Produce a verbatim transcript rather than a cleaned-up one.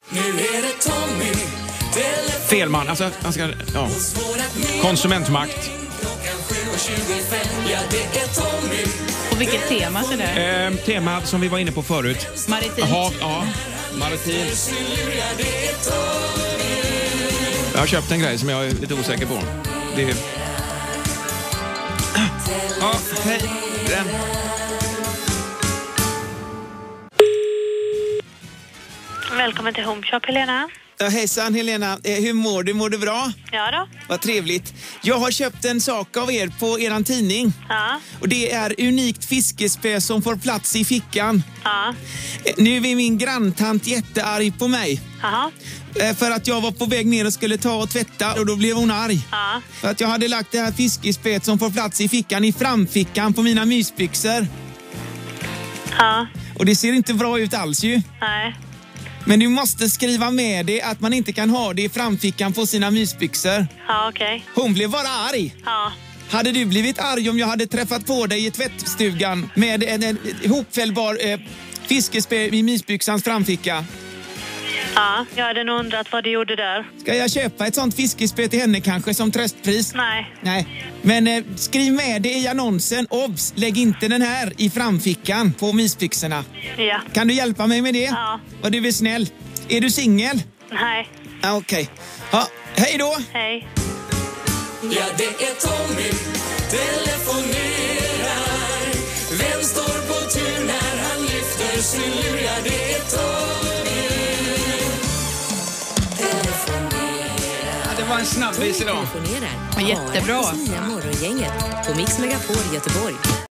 Nu är det Tommy. Fel man, alltså han ska, ja. Konsumentmakt. Ja, det är Tommy. Och vilket tema så där? Eh, tema som vi var inne på förut. Maritimt. Jaha, ja. Maritimt. Jag har köpt en grej som jag är lite osäker på. Det är... Ja, hej. Den. Välkommen till Home Shop, Helena. Ja, hejsan Helena, eh, hur mår du? Mår du bra? Ja då. Vad trevligt. Jag har köpt en sak av er på eran tidning. Ja. Och det är unikt fiskespö som får plats i fickan. Ja. Eh, Nu är min granntant jättearg på mig. Jaha. Eh, För att jag var på väg ner och skulle ta och tvätta och då blev hon arg. Ja. För att jag hade lagt det här fiskespöet som får plats i fickan i framfickan på mina mysbyxor. Ja. Och det ser inte bra ut alls ju. Nej. Men du måste skriva med det att man inte kan ha det i framfickan på sina mysbyxor. Ja, okej. Hon blev bara arg. Ja. Hade du blivit arg om jag hade träffat på dig i tvättstugan med en, en ihopfällbar eh, fiskespö i mysbyxans framficka? Ja, jag hade nog undrat vad du gjorde där. Ska jag köpa ett sånt fiskespö till henne kanske som tröstpris? Nej. Nej. Men eh, skriv med det i annonsen. Obs, lägg inte den här i framfickan på mysbyxorna. Ja. Kan du hjälpa mig med det? Ja. Vad du är snäll. Är du singel? Nej. Ah, Okej. Okay. Ja, hej då. Hej. Ja, det är Tommy. Telefonerar. Vem står på tur när han lyfter sin lur? Ja, det är Tommy. Ja, det var en snabbis idag. Ja, jättebra. Nya morgongänget på Mix Megapol Göteborg.